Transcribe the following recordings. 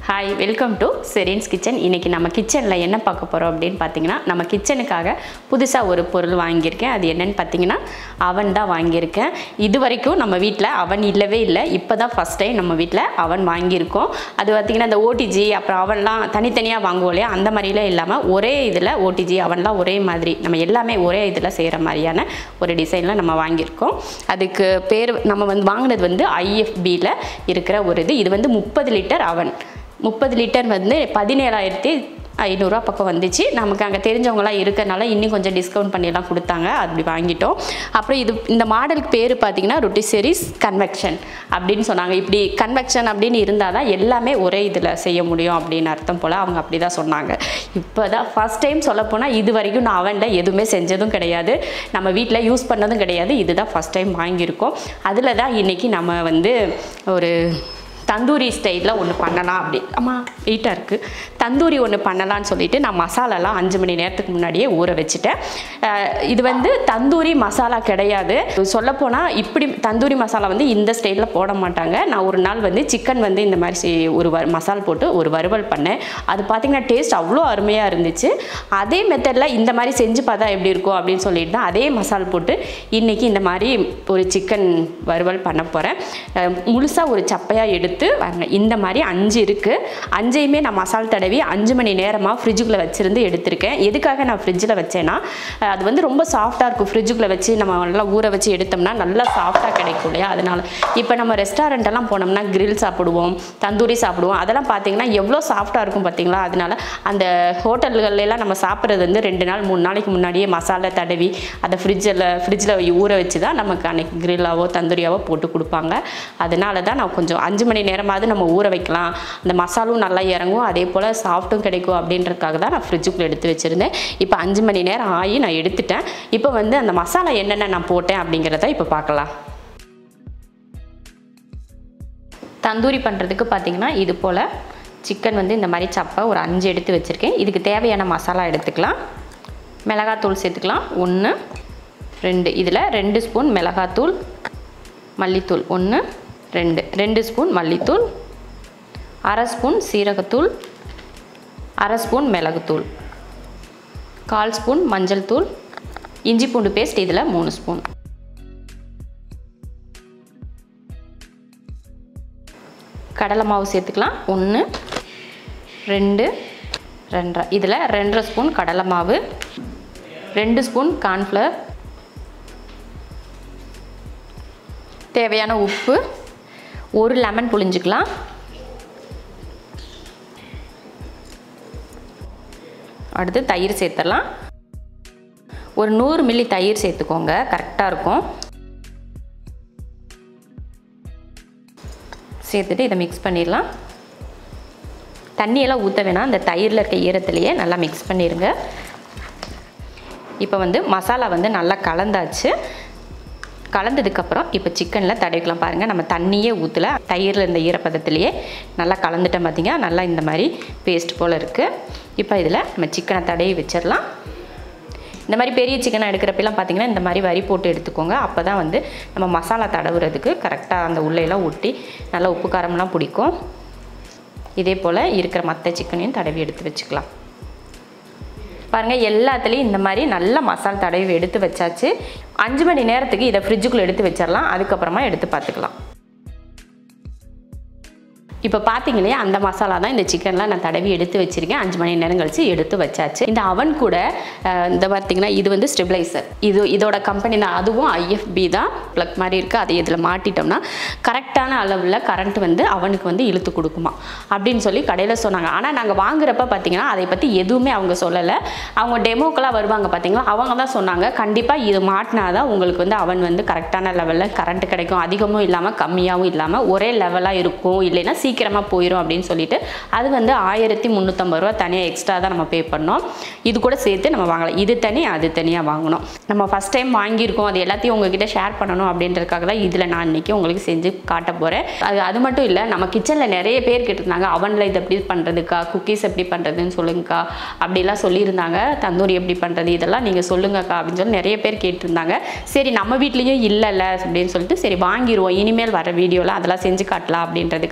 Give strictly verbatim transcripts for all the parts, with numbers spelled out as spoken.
Hi, welcome to Sherin's Kitchen. இன்னைக்கு நம்ம கிச்சன்ல என்ன பார்க்க போறோம் அப்படினு பாத்தீங்கன்னா நம்ம கிச்சனுக்காக புதுசா ஒரு பொருள் வாங்கி இருக்கேன். அது என்னன்னு பாத்தீங்கன்னா அவன் தான் வாங்கி இருக்கேன். இதுவரைக்கும் நம்ம வீட்ல அவன் இல்லவே இல்ல. இப்போதான் ஃபர்ஸ்ட் டைம் நம்ம வீட்ல அவன் வாங்கி இருக்கோம். அது பாத்தீங்கன்னா அந்த O T G அப்புறம் அவன்லாம் தனித்தனியா வாங்குவோம் இல்லையா அந்த மாதிரில இல்லாம ஒரே இதுல O T G அவன்லாம் ஒரே மாதிரி நம்ம எல்லாமே ஒரே இதுல செய்யற மாதிரியான ஒரு டிசைன்ல நம்ம வாங்கி இருக்கோம். அதுக்கு பேர் நம்ம வந்து வாங்குனது வந்து I F B ல இருக்கிற ஒரு இது. இது வந்து முப்பது லிட்டர் அவன். முப்பது லிட்டர் வந்து பதினேழாயிரத்தி ஐநூறு ரூபாய் பக்கம் வந்துச்சு. நமக்கு அங்கே தெரிஞ்சவங்களாம் இருக்கறனால இன்னும் கொஞ்சம் டிஸ்கவுண்ட் பண்ணிலாம் கொடுத்தாங்க. அப்படி வாங்கிட்டோம். அப்புறம் இது இந்த மாடலுக்கு பேர் பார்த்தீங்கன்னா Rotisserie Convection அப்படின்னு சொன்னாங்க. இப்படி கன்வெக்ஷன் அப்படின்னு இருந்தால் தான் எல்லாமே ஒரே இதில் செய்ய முடியும் அப்படின்னு அர்த்தம் போல் அவங்க அப்படி தான் சொன்னாங்க. இப்போ தான் ஃபஸ்ட் டைம் சொல்லப்போனால் இது வரைக்கும் நான் அவன்ல எதுவுமே செஞ்சதும் கிடையாது, நம்ம வீட்டில் யூஸ் பண்ணதும் கிடையாது. இதுதான் ஃபஸ்ட் டைம் வாங்கியிருக்கோம். அதில் தான் இன்றைக்கி நம்ம வந்து ஒரு தந்தூரி ஸ்டைலில் ஒன்று பண்ணலாம் அப்படி ஆமா வெயிட்டாக இருக்குது தந்தூரி ஒன்று பண்ணலான்னு சொல்லிட்டு நான் மசாலாலாம் அஞ்சு மணி நேரத்துக்கு முன்னாடியே ஊற வச்சுட்டேன். இது வந்து தந்தூரி மசாலா கிடையாது. சொல்லப்போனால் இப்படி தந்தூரி மசாலா வந்து இந்த ஸ்டைலில் போட மாட்டாங்க. நான் ஒரு நாள் வந்து சிக்கன் வந்து இந்த மாதிரி ஒரு வ மசால் போட்டு ஒரு வறுவல் பண்ணேன். அது பார்த்திங்கன்னா டேஸ்ட் அவ்வளோ அருமையாக இருந்துச்சு. அதே மெத்தடில் இந்த மாதிரி செஞ்சு பார்த்தா எப்படி இருக்கும் அப்படின்னு சொல்லிட்டு தான் அதே மசால் போட்டு இன்றைக்கி இந்த மாதிரி ஒரு சிக்கன் வறுவல் பண்ண போகிறேன். முழுசாக ஒரு சப்பையாக எடுத்து வாங்க. இந்த மாதிரி அஞ்சு இருக்குது. அஞ்சையுமே நான் மசால் தடவி அஞ்சு மணி நேரமாக ஃப்ரிட்ஜுக்குள்ளே வச்சுருந்து எடுத்திருக்கேன். எதுக்காக நான் ஃப்ரிட்ஜில் வச்சேன்னா அது வந்து ரொம்ப சாஃப்டாக இருக்கும். ஃப்ரிட்ஜுக்குள்ளே வச்சு நம்ம நல்லா ஊற வச்சு எடுத்தோம்னா நல்லா சாஃப்டாக கிடைக்கும் இல்லையா. அதனால் இப்போ நம்ம ரெஸ்டாரண்ட்டெல்லாம் போனோம்னா கிரில் சாப்பிடுவோம், தந்தூரி சாப்பிடுவோம். அதெல்லாம் பார்த்தீங்கன்னா எவ்வளோ சாஃப்டாக இருக்கும் பார்த்தீங்களா. அதனால் அந்த ஹோட்டல்கள்லாம் நம்ம சாப்பிட்றது வந்து ரெண்டு நாள் மூணு நாளைக்கு முன்னாடியே மசாலா தடவி அதை ஃப்ரிட்ஜில் ஃப்ரிட்ஜில் ஊற வச்சு தான் நமக்கு அன்றைக்கி கிரில்லாவோ தந்தூரியாவோ போட்டு கொடுப்பாங்க. அதனால தான் நான் கொஞ்சம் அஞ்சு மணி நேரமாவது நம்ம ஊற வைக்கலாம், அந்த மசாலும் நல்லா இறங்கும், அதே போல் சாஃப்ட்டும் கிடைக்கும் அப்படின்றதுக்காக தான் நான் ஃப்ரிட்ஜுக்குள்ளே எடுத்து வச்சுருந்தேன். இப்போ அஞ்சு மணி நேரம் ஆகி நான் எடுத்துட்டேன். இப்போ வந்து அந்த மசாலா என்னென்ன நான் போட்டேன் அப்படிங்கிறத இப்போ பார்க்கலாம். தந்தூரி பண்ணுறதுக்கு பார்த்திங்கன்னா இது போல் சிக்கன் வந்து இந்த மாதிரி சப்பை ஒரு அஞ்சு எடுத்து வச்சுருக்கேன். இதுக்கு தேவையான மசாலா எடுத்துக்கலாம். மிளகாத்தூள் சேர்த்துக்கலாம். ஒன்று ரெண்டு இதில் ரெண்டு ஸ்பூன் மிளகாத்தூள், மல்லித்தூள் ஒன்று ரெண்டு ரெண்டு ஸ்பூன் மல்லித்தூள், அரை ஸ்பூன் சீரகத்தூள், அரை ஸ்பூன் மிளகுத்தூள், கால் ஸ்பூன் மஞ்சள் தூள், இஞ்சி பூண்டு பேஸ்ட் இதில் மூணு ஸ்பூன். கடலை மாவு சேர்த்துக்கலாம். ஒன்று ரெண்டு ரெண்டரை இதில் ரெண்டரை ஸ்பூன் கடலை மாவு, ரெண்டு ஸ்பூன் கார்ன்ஃப்ளவர், தேவையான உப்பு, ஒரு லெமன் புழிஞ்சிக்கலாம். அடுத்து தயிர் சேர்த்துடலாம். ஒரு நூறு மில்லி தயிர் சேர்த்துக்கோங்க, கரெக்டாக இருக்கும். சேர்த்துட்டு இதை மிக்ஸ் பண்ணிடலாம். தண்ணியெல்லாம் ஊற்ற வேணாம், அந்த தயிரில் இருக்க ஈரத்துலேயே நல்லா மிக்ஸ் பண்ணிடுங்க. இப்போ வந்து மசாலா வந்து நல்லா கலந்தாச்சு. கலந்ததுக்கப்புறம் இப்போ சிக்கனில் தடவிக்கலாம். பாருங்கள், நம்ம தண்ணியே ஊற்றல, தயிரில் இருந்த ஈரப்பதத்துலேயே நல்லா கலந்துட்டேன். பார்த்திங்க நல்லா இந்த மாதிரி பேஸ்ட் போல் இருக்குது. இப்போ இதில் நம்ம சிக்கனை தடவி வச்சிடலாம். இந்த மாதிரி பெரிய சிக்கனை எடுக்கிறப்பெல்லாம் பார்த்திங்கன்னா இந்த மாதிரி வரி போட்டு எடுத்துக்கோங்க. அப்போ தான் வந்து நம்ம மசாலா தடவுறதுக்கு கரெக்டாக அந்த உள்ளையெல்லாம் ஒட்டி நல்லா உப்பு காரம்லாம் பிடிக்கும். இதே போல் இருக்கிற மற்ற சிக்கனையும் தடவி எடுத்து வச்சுக்கலாம். பாருங்கள், எல்லாத்துலேயும் இந்த மாதிரி நல்லா மசாலா தடவி எடுத்து வச்சாச்சு. அஞ்சு மணி நேரத்துக்கு இதை ஃப்ரிட்ஜுக்குள்ளே எடுத்து வச்சிடலாம். அதுக்கப்புறமா எடுத்து பார்த்துக்கலாம். இப்போ பார்த்தீங்க இல்லையா, அந்த மசாலா தான் இந்த சிக்கன்லாம் நான் தடவி எடுத்து வச்சுருக்கேன். அஞ்சு மணி நேரம் கழிச்சு எடுத்து வச்சாச்சு. இந்த அவன் கூட இந்த பார்த்திங்கன்னா இது வந்து ஸ்டெபிளைசர். இது இதோட கம்பெனி தான். அதுவும் I F B தான். ப்ளக் மாதிரி இருக்குது. அதை இதில் மாட்டிட்டோம்னா கரெக்டான அளவில் கரண்ட் வந்து அவனுக்கு வந்து இழுத்து கொடுக்குமா அப்படின்னு சொல்லி கடையில் சொன்னாங்க. ஆனால் நாங்கள் வாங்குறப்ப பார்த்திங்கன்னா அதை பற்றி எதுவுமே அவங்க சொல்லலை. அவங்க டெமோக்கெல்லாம் வருவாங்க பார்த்திங்களா, அவங்க தான் சொன்னாங்க கண்டிப்பாக இது மாட்டினா தான் உங்களுக்கு வந்து அவன் வந்து கரெக்டான லெவலில் கரண்ட் கிடைக்கும், அதிகமும் இல்லாமல் கம்மியாகவும் இல்லாமல் ஒரே லெவலாக இருக்கும், இல்லைன்னா சீக்கிரமாக போயிடும் அப்படின்னு சொல்லிட்டு அது வந்து ஆயிரத்தி முந்நூற்றம்பது ரூபா தனியாக எக்ஸ்ட்ரா தான் நம்ம பே பண்ணோம். இது கூட சேர்த்து நம்ம வாங்கலாம். இது தனி அது தனியாக வாங்கணும். நம்ம ஃபஸ்ட் டைம் வாங்கியிருக்கோம், அது எல்லாத்தையும் உங்ககிட்ட ஷேர் பண்ணணும் அப்படின்றதுக்காக தான் இதில் நான் இன்றைக்கி உங்களுக்கு செஞ்சு காட்ட போகிறேன். அது அது மட்டும் இல்லை, நம்ம கிச்சனில் நிறைய பேர் கேட்டிருந்தாங்க அவனில் இது எப்படி பண்ணுறதுக்கா, குக்கீஸ் எப்படி பண்ணுறதுன்னு சொல்லுங்கக்கா அப்படிலாம் சொல்லியிருந்தாங்க. தந்தூரி எப்படி பண்ணுறது இதெல்லாம் நீங்கள் சொல்லுங்கக்கா அப்படின்னு சொல்லி நிறைய பேர் கேட்டிருந்தாங்க. சரி நம்ம வீட்லேயும் இல்லைல்ல அப்படின்னு சொல்லிட்டு சரி வாங்கிடுவோம், இனிமேல் வர வீடியோவில் அதெல்லாம் செஞ்சு காட்டலாம் அப்படின்றதுக்காக தான்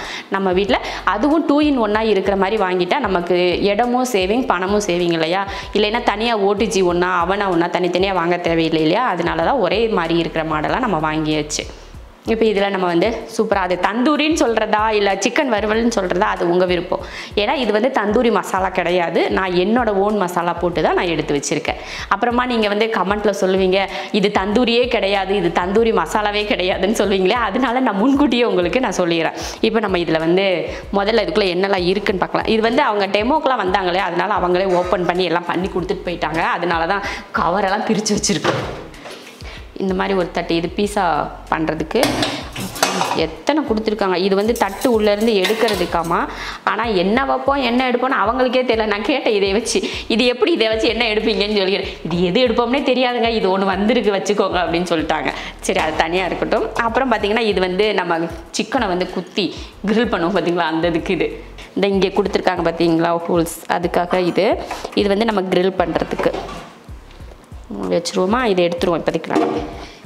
நம்ம வீட்டில் அதுவும் டூ இன் ஒன்னாக இருக்கிற மாதிரி வாங்கிட்டா நமக்கு இடமும் சேவிங் பணமும் சேவிங் இல்லையா. இல்லைன்னா தனியாக ஓடிஜி ஒன்றா அவனா ஒன்றா தனித்தனியாக வாங்க தேவையில்லை இல்லையா. அதனால தான் ஒரே மாதிரி இருக்கிற மாடலாக நம்ம வாங்கியாச்சு. இப்போ இதில் நம்ம வந்து சூப்பராக அது தந்தூரின்னு சொல்கிறதா இல்லை சிக்கன் வறுவல்னு சொல்கிறதா அது உங்கள் விருப்பம். ஏன்னா இது வந்து தந்தூரி மசாலா கிடையாது, நான் என்னோடய ஓன் மசாலா போட்டு தான் நான் எடுத்து வச்சுருக்கேன். அப்புறமா நீங்கள் வந்து கமெண்ட்டில் சொல்லுவீங்க இது தந்தூரியே கிடையாது, இது தந்தூரி மசாலாவே கிடையாதுன்னு சொல்லுவீங்களே, அதனால நான் முன்கூட்டியே உங்களுக்கு நான் சொல்லிடுறேன். இப்போ நம்ம இதில் வந்து முதல்ல இதுக்குள்ளே என்னெல்லாம் இருக்குன்னு பார்க்கலாம். இது வந்து அவங்க டெமோக்கெலாம் வந்தாங்களே, அதனால அவங்களே ஓப்பன் பண்ணி எல்லாம் பண்ணி கொடுத்துட்டு போயிட்டாங்க. அதனால தான் கவரெல்லாம் பிரித்து வச்சுருக்கோம். இந்த மாதிரி ஒரு தட்டு இது பீஸா பண்ணுறதுக்கு எத்தனை கொடுத்துருக்காங்க. இது வந்து தட்டு உள்ளேருந்து எடுக்கிறதுக்காமா. ஆனால் என்ன வைப்போம் என்ன எடுப்போம்னு அவங்களுக்கே தெரியல. நான் கேட்டேன் இதை வச்சு இது எப்படி இதை வச்சு என்ன எடுப்பீங்கன்னு சொல்லிக்கிறேன். இது எது எடுப்போம்னே தெரியாதுங்க, இது ஒன்று வந்திருக்கு வச்சுக்கோங்க அப்படின்னு சொல்லிட்டாங்க. சரி அது தனியாக இருக்கட்டும். அப்புறம் பார்த்திங்கன்னா இது வந்து நம்ம சிக்கனை வந்து குத்தி கிரில் பண்ணுவோம் பார்த்திங்களா, அந்த இதுக்கு இது இந்த இங்கே கொடுத்துருக்காங்க பார்த்தீங்களா ஹோல்ஸ், அதுக்காக இது இது வந்து நம்ம கிரில் பண்ணுறதுக்கு வச்சுருவோமா. இதை எடுத்துருவோம் இப்போதைக்கு.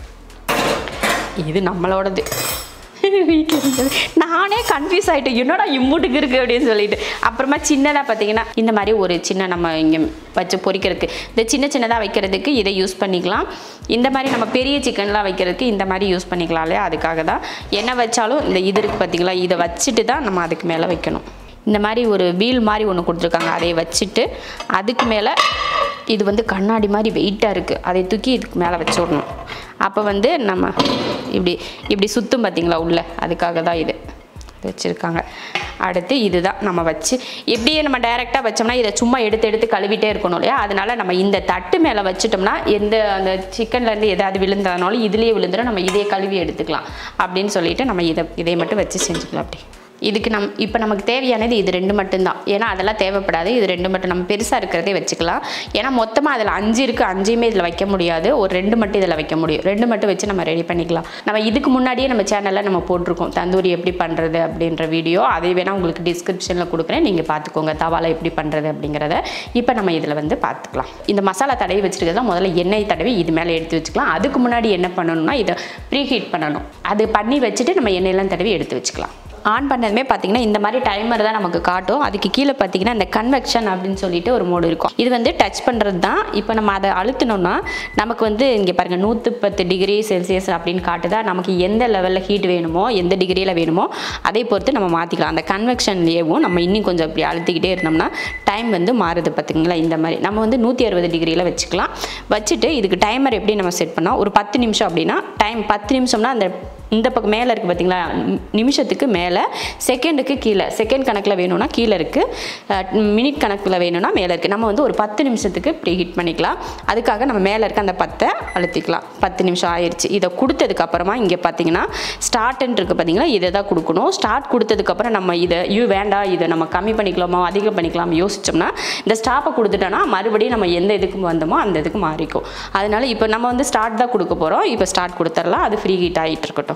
இது நம்மளோடது வீட்டில் இருந்தது. நானே கன்ஃபியூஸ் ஆகிட்டேன், என்னடா இம்முட்டுக்கு இருக்குது அப்படின்னு சொல்லிட்டு. அப்புறமா சின்னதாக பார்த்தீங்கன்னா இந்த மாதிரி ஒரு சின்ன நம்ம இங்கே வச்சு பொரிக்கிறதுக்கு இந்த சின்ன சின்னதாக வைக்கிறதுக்கு இதை யூஸ் பண்ணிக்கலாம். இந்த மாதிரி நம்ம பெரிய சிக்கன்லாம் வைக்கிறதுக்கு இந்த மாதிரி யூஸ் பண்ணிக்கலாம் இல்லையா. அதுக்காக தான் என்ன வச்சாலும் இந்த இது இருக்குது பார்த்தீங்களா, இதை வச்சுட்டு தான் நம்ம அதுக்கு மேலே வைக்கணும். இந்த மாதிரி ஒரு வீல் மாதிரி ஒன்று கொடுத்துருக்காங்க, அதை வச்சுட்டு அதுக்கு மேலே இது வந்து கண்ணாடி மாதிரி வெயிட்டாக இருக்குது, அதை தூக்கி இதுக்கு மேலே வச்சு விடணும். அப்போ வந்து நம்ம இப்படி இப்படி சுற்றும் பார்த்திங்களா உள்ளே, அதுக்காக தான் இது வச்சுருக்காங்க. அடுத்து இதுதான் நம்ம வச்சு இப்படியே நம்ம டைரெக்டாக வச்சோம்னா இதை சும்மா எடுத்து எடுத்து கழுவிட்டே இருக்கணும் இல்லையா. அதனால நம்ம இந்த தட்டு மேலே வச்சுட்டோம்னா எந்த அந்த சிக்கன்லேருந்து எதாவது விழுந்ததுனாலும் இதுலேயே விழுந்துடும், நம்ம இதே கழுவி எடுத்துக்கலாம் அப்படின்னு சொல்லிட்டு நம்ம இதை இதை மட்டும் வச்சு செஞ்சுக்கலாம். அப்படி இதுக்கு நம் இப்போ நமக்கு தேவையானது இது ரெண்டு மட்டும்தான். ஏன்னா அதெல்லாம் தேவைப்படாது, இது ரெண்டு மட்டும் நம்ம பெருசாக இருக்கிறதே வச்சுக்கலாம். ஏன்னா மொத்தமாக அதில் அஞ்சு இருக்குது, அஞ்சுமே இதில் வைக்க முடியாது, ஒரு ரெண்டு மட்டும் இதில் வைக்க முடியும். ரெண்டு மட்டும் வச்சு நம்ம ரெடி பண்ணிக்கலாம். நம்ம இதுக்கு முன்னாடியே நம்ம சேனலில் நம்ம போட்டிருக்கோம் தந்தூரி எப்படி பண்ணுறது அப்படின்ற வீடியோ, அதை வேணால் உங்களுக்கு டிஸ்கிரிப்ஷனில் கொடுக்குறேன், நீங்கள் பார்த்துக்கோங்க தவாலை எப்படி பண்ணுறது அப்படிங்கிறத. இப்போ நம்ம இதில் வந்து பார்த்துக்கலாம். இந்த மசாலா தடவி வச்சுருக்கிறதுல முதல்ல எண்ணெய் தடவி இது மேலே எடுத்து வச்சுக்கலாம். அதுக்கு முன்னாடி என்ன பண்ணணும்னா இதை ப்ரீ ஹீட் பண்ணணும். அது பண்ணி வச்சுட்டு நம்ம எண்ணெயெல்லாம் தடவி எடுத்து வச்சுக்கலாம். ஆன் பண்ணதுமே பார்த்தீங்கன்னா இந்த மாதிரி டைமர் தான் நமக்கு காட்டும். அதுக்கு கீழே பார்த்தீங்கன்னா இந்த கன்வெக்ஷன் அப்படின்னு சொல்லிட்டு ஒரு மோடு இருக்கும். இது வந்து டச் பண்ணுறது தான். இப்போ நம்ம அதை அழுத்தினோம்னா நமக்கு வந்து இங்கே பாருங்கள் நூற்றி பத்து டிகிரி செல்சியஸ் அப்படின்னு காட்டுதா. நமக்கு எந்த லெவலில் ஹீட் வேணுமோ எந்த டிகிரியில் வேணுமோ அதை பொறுத்து நம்ம மாற்றிக்கலாம். அந்த கன்வெக்ஷன்லேயும் நம்ம இன்னும் கொஞ்சம் இப்படி அழுத்திக்கிட்டே இருந்தோம்னா டைம் வந்து மாறுது பார்த்தீங்களா. இந்த மாதிரி நம்ம வந்து நூற்றி அறுபது டிகிரியில் வச்சுக்கலாம். வச்சுட்டு இதுக்கு டைமர் எப்படி நம்ம செட் பண்ணோம், ஒரு பத்து நிமிஷம் அப்படின்னா டைம் பத்து நிமிஷம்னா அந்த இந்த பக்கம் மேலே இருக்குது பார்த்தீங்களா, நிமிஷத்துக்கு மேலே செகண்டுக்கு கீழே, செகண்ட் கணக்கில் வேணும்னா கீழே இருக்குது, மினிட் கணக்கில் வேணும்னா மேலே இருக்குது. நம்ம வந்து ஒரு பத்து நிமிஷத்துக்கு ப்ரீ ஹீட் பண்ணிக்கலாம். அதுக்காக நம்ம மேலே இருக்க அந்த பத்தை அழுத்திக்கலாம். பத்து நிமிஷம் ஆயிடுச்சு. இதை கொடுத்ததுக்கப்புறமா இங்கே பார்த்தீங்கன்னா ஸ்டார்ட்ன்னு இருக்குது பார்த்தீங்களா, இதை தான் கொடுக்கணும். ஸ்டார்ட் கொடுத்ததுக்கப்புறம் நம்ம இதை ஐயோ வேண்டாம் இதை நம்ம கம்மி பண்ணிக்கலாமா அதிகம் பண்ணிக்கலாம் யோசிச்சோம்னா இந்த ஸ்டாப்பை கொடுத்துட்டோன்னா மறுபடியும் நம்ம எந்த இதுக்கு வந்தோமோ அந்த இதுக்கு மாறிக்கும். அதனால இப்போ நம்ம வந்து ஸ்டார்ட் தான் கொடுக்க போகிறோம். இப்போ ஸ்டார்ட் கொடுத்துடலாம், அது ஃப்ரீ ஹீட் ஆகிட்டு இருக்கட்டும்.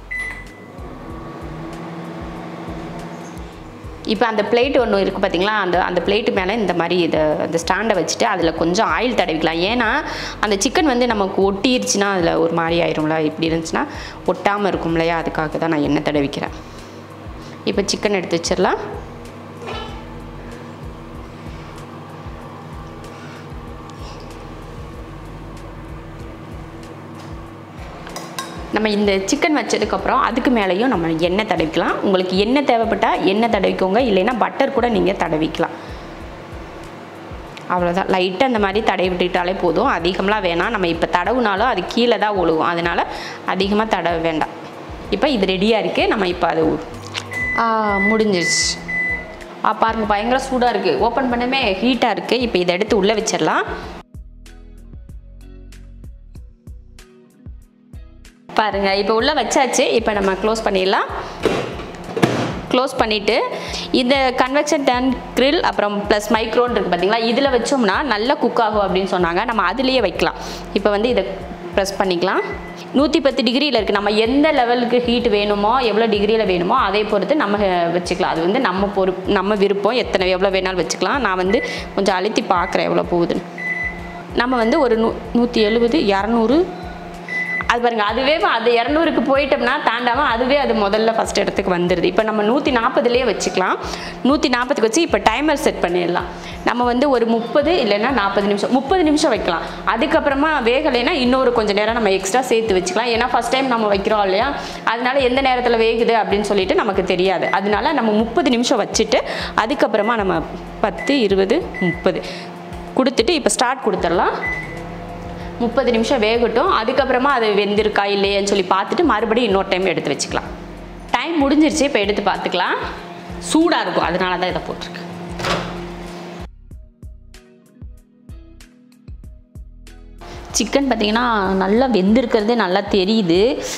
இப்போ அந்த பிளேட் ஒன்று இருக்குது பார்த்தீங்களா, அந்த அந்த பிளேட்டு மேலே இந்த மாதிரி இதை அந்த ஸ்டாண்டை வச்சுட்டு அதில் கொஞ்சம் ஆயில் தடவிக்கலாம். ஏன்னா அந்த சிக்கன் வந்து நமக்கு ஒட்டிருச்சுன்னா அதில் ஒரு மாதிரி ஆயிரும்ல, இப்படி இருந்துச்சுன்னா ஒட்டாமல் இருக்கும் இல்லையா, அதுக்காக தான் நான் எண்ணெய் தடவிக்கிறேன். இப்போ சிக்கன் எடுத்து வச்சிடலாம். நம்ம இந்த சிக்கன் வச்சதுக்கப்புறம் அதுக்கு மேலேயும் நம்ம எண்ணெய் தடவிக்கலாம். உங்களுக்கு எண்ணெய் தேவைப்பட்டால் எண்ணெய் தடவிக்கோங்க, இல்லைன்னா பட்டர் கூட நீங்கள் தடவிக்கலாம். அவ்வளோதான், லைட்டாக இந்த மாதிரி தடவி விட்டுட்டாலே போதும், அதிகமாக வேணாம். நம்ம இப்போ தடவுனாலும் அது கீழே தான் ஒழுகும், அதனால் அதிகமாக தடவ வேண்டாம். இப்போ இது ரெடியாக இருக்குது. நம்ம இப்போ அது முடிஞ்சிருச்சு. ஆ பாருங்கள் பயங்கர சூடாக இருக்குது, ஓப்பன் பண்ணமே ஹீட்டாக இருக்குது. இப்போ இதை எடுத்து உள்ளே வச்சிடலாம். பாருங்கள் இப்போ உள்ளே வச்சாச்சு. இப்போ நம்ம க்ளோஸ் பண்ணிடலாம். க்ளோஸ் பண்ணிவிட்டு இந்த கன்வெக்ஷன் டர்ன் கிரில் அப்புறம் ப்ளஸ் மைக்ரோன்னு இருக்குது பார்த்தீங்களா, இதில் வச்சோம்னா நல்லா குக் ஆகும் அப்படின்னு சொன்னாங்க. நம்ம அதுலேயே வைக்கலாம். இப்போ வந்து இதை ப்ரெஸ் பண்ணிக்கலாம். நூற்றி பத்து டிகிரியில் இருக்குது. நம்ம எந்த லெவலுக்கு ஹீட் வேணுமோ எவ்வளோ டிகிரியில் வேணுமோ அதை பொறுத்து நம்ம வச்சுக்கலாம். அது வந்து நம்ம பொறு நம்ம விருப்பம், எத்தனை எவ்வளோ வேணாலும் வச்சுக்கலாம். நான் வந்து கொஞ்சம் அழுத்தி பார்க்குறேன் எவ்வளோ போகுதுன்னு. நம்ம வந்து ஒரு நூ நூற்றி எழுபது இரநூறு அது பாருங்கள், அதுவே அது இரநூறுக்கு போயிட்டோம்னா தாண்டாமல் அதுவே அது முதல்ல ஃபஸ்ட் இடத்துக்கு வந்துடுது. இப்போ நம்ம நூற்றி நாற்பதுலேயே வச்சுக்கலாம். நூற்றி நாற்பதுக்கு வச்சு இப்போ டைமர் செட் பண்ணிடலாம். நம்ம வந்து ஒரு முப்பது இல்லைன்னா நாற்பது நிமிஷம் முப்பது நிமிஷம் வைக்கலாம். அதுக்கப்புறமா வேகலைன்னா இன்னொரு கொஞ்சம் நேரம் நம்ம எக்ஸ்ட்ரா சேர்த்து வச்சுக்கலாம். ஏன்னா ஃபஸ்ட் டைம் நம்ம வைக்கிறோம் இல்லையா, அதனால எந்த நேரத்தில் வேகுது அப்படின்னு சொல்லிட்டு நமக்கு தெரியாது. அதனால நம்ம முப்பது நிமிஷம் வச்சுட்டு அதுக்கப்புறமா நம்ம பத்து இருபது முப்பது கொடுத்துட்டு இப்போ ஸ்டார்ட் கொடுத்துடலாம். முப்பது நிமிஷம் வேகட்டும். அதுக்கப்புறமா அது வெந்திருக்கா இல்லையேன்னு சொல்லி பார்த்துட்டு மறுபடியும் இன்னொரு டைம் எடுத்து வச்சுக்கலாம். டைம் முடிஞ்சிருச்சு, இப்போ எடுத்து பார்த்துக்கலாம். சூடாக இருக்கும், அதனால தான் இதை போட்டிருக்கேன். சிக்கன் பார்த்திங்கன்னா நல்லா வெந்திருக்கிறதே நல்லா தெரியுது.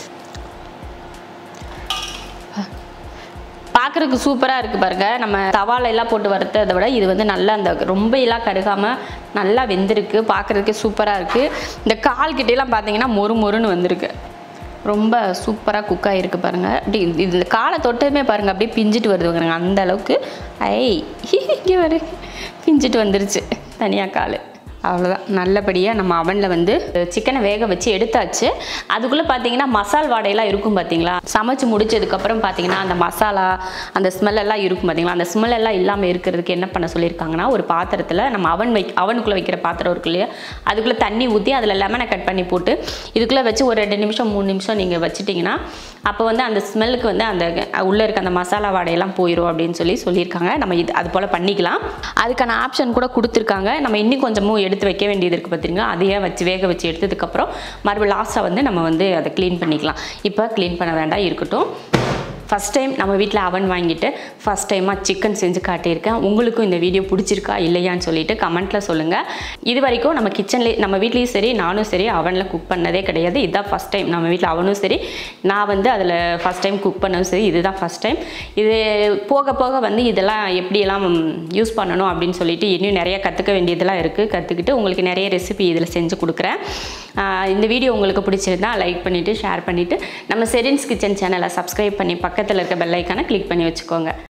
பார்க்குறதுக்கு சூப்பராக இருக்குது பாருங்கள். நம்ம தவால எல்லாம் போட்டு வறுத்ததை விட இது வந்து நல்லா அந்த ரொம்ப எல்லாம் கருகாமல் நல்லா வெந்திருக்கு. பார்க்குறதுக்கே சூப்பராக இருக்குது. இந்த கால் கிட்டேலாம் பார்த்தீங்கன்னா மொறு மொறுன்னு வந்திருக்கு. ரொம்ப சூப்பராக குக் ஆகிருக்கு பாருங்கள். அப்படி இந்த காலை தொட்டதுமே பாருங்கள் அப்படியே பிஞ்சிட்டு வருது பாருங்க. அந்த அளவுக்கு ஐ இங்கே வரு பிஞ்சிட்டு வந்துருச்சு தனியாக கால். அவ்வளோதான். நல்லபடியாக நம்ம அவனில் வந்து சிக்கனை வேக வச்சு எடுத்தாச்சு. அதுக்குள்ளே பார்த்தீங்கன்னா மசால் வாடையெல்லாம் இருக்கும் பார்த்தீங்களா. சமைச்சு முடிச்சதுக்கப்புறம் பார்த்தீங்கன்னா அந்த மசாலா அந்த ஸ்மெல்லெல்லாம் இருக்கும் பார்த்தீங்களா. அந்த ஸ்மெல்லெல்லாம் இல்லாமல் இருக்கிறதுக்கு என்ன பண்ண சொல்லியிருக்காங்கன்னா, ஒரு பாத்திரத்தில் நம்ம அவன் வை அவனுக்குள்ளே வைக்கிற பாத்திரம் இருக்கு இல்லையா, அதுக்குள்ளே தண்ணி ஊற்றி அதில் லெமனை கட் பண்ணி போட்டு இதுக்குள்ளே வச்சு ஒரு ரெண்டு நிமிஷம் மூணு நிமிஷம் நீங்கள் வச்சுட்டிங்கன்னா அப்போ வந்து அந்த ஸ்மெல்லுக்கு வந்து அந்த உள்ளே இருக்க அந்த மசாலா வாடையெல்லாம் போயிடும் அப்படின்னு சொல்லி சொல்லியிருக்காங்க. நம்ம இது அது போல் பண்ணிக்கலாம். அதுக்கான ஆப்ஷன் கூட கொடுத்துருக்காங்க. நம்ம இன்னும் கொஞ்சமும் எடுத்து வைக்க வேண்டியது இருக்குது பார்த்தீங்கன்னா, அதையே வச்சு வேக வச்சு எடுத்ததுக்கப்புறம் மறுபடியும் லாஸ்ட்டாக வந்து நம்ம வந்து அதை க்ளீன் பண்ணிக்கலாம். இப்போ க்ளீன் பண்ண வேண்டாம், இருக்கட்டும். ஃபஸ்ட் டைம் நம்ம வீட்டில் அவன் வாங்கிட்டு ஃபஸ்ட் டைமாக சிக்கன் செஞ்சு காட்டியிருக்கேன். உங்களுக்கும் இந்த வீடியோ பிடிச்சிருக்கா இல்லையான்னு சொல்லிட்டு கமெண்ட்டில் சொல்லுங்கள். இது வரைக்கும் நம்ம கிச்சன்லேயே நம்ம வீட்லேயும் சரி நானும் சரி அவனில் குக் பண்ணதே கிடையாது. இதுதான் ஃபஸ்ட் டைம். நம்ம வீட்டில் அவனும் சரி நான் வந்து அதில் ஃபஸ்ட் டைம் குக் பண்ணதும் சரி இதுதான் ஃபஸ்ட் டைம். இது போக போக வந்து இதெல்லாம் எப்படியெல்லாம் யூஸ் பண்ணணும் அப்படின்னு சொல்லிட்டு இன்னும் நிறைய கற்றுக்க வேண்டியதெல்லாம் இருக்குது. கற்றுக்கிட்டு உங்களுக்கு நிறைய ரெசிபி இதில் செஞ்சு கொடுக்குறேன். இந்த வீடியோ உங்களுக்கு பிடிச்சிருந்தா லைக் பண்ணிவிட்டு ஷேர் பண்ணிவிட்டு நம்ம ஷெரின்ஸ் கிச்சன் சேனலை சப்ஸ்கிரைப் பண்ணி பக்கத்தில் இருக்க பெல் ஐக்கானை கிளிக் பண்ணி வச்சுக்கோங்க.